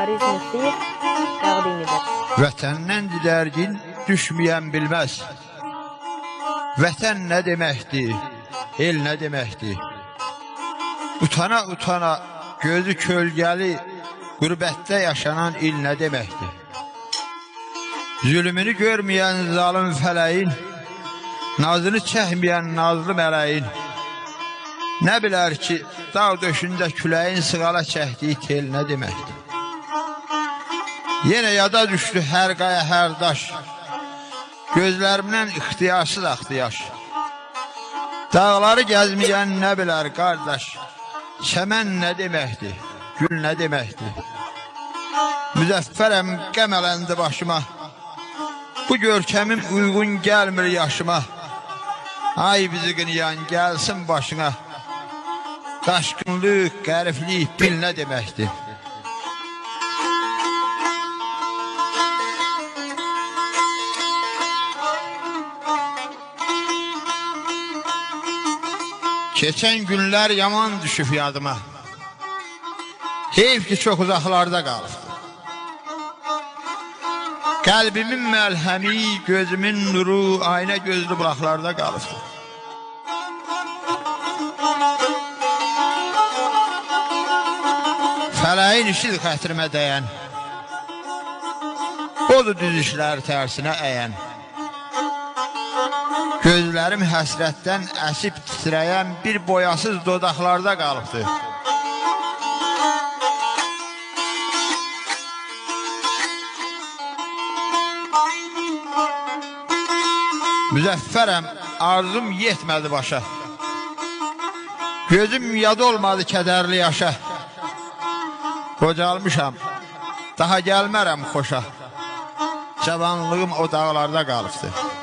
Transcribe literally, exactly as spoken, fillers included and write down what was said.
Fariz Müftiyev təqdim edir. Vətəndən didərgin düşməyən bilməz. Vətən nə deməkdir, el nə deməkdir? Utana utana gözü kölgəli qürbətdə yaşanan il nə deməkdir? Zülmünü görməyən zalim fələyin, nazını çəkməyən nazlı mələyin, nə bilər ki, dağ döşündə küləyin sığala çəkdiyi tel nə deməkdir? Yenə yada düşdü hər qaya, hər daş, gözlərimdən ixtiyarsız axtiyaş. Dağları gəzməyən nə bilər qardaş, çəmən nə deməkdir, gül nə deməkdir? Müzəffərəm qəm ələndi başıma, bu görkəmim uyğun gəlmir yaşıma. Ay bizi qınayan gəlsin başına, qaşqınlıq, qəriflik, bil nə deməkdir? Keçən günlər yaman düşüb yadıma, heyf ki, çox uzaqlarda qalıb. Qəlbimin məlhəmi, gözümün nuru, aynə gözlü bulaqlarda qalıbdır. Fələyin işidir xətrimə dəyən, odur düz işləri tərsinə əyən. Gözlərim həsrətdən əsib titrəyən bir boyasız dodaqlarda qalıbdır. Müzəffərəm, arzum yetmədi başa, gözüm yad olmadı kədərli yaşa. Qocalmışam, daha gəlmərəm xoşa, cavanlığım o dağlarda qalıbdır.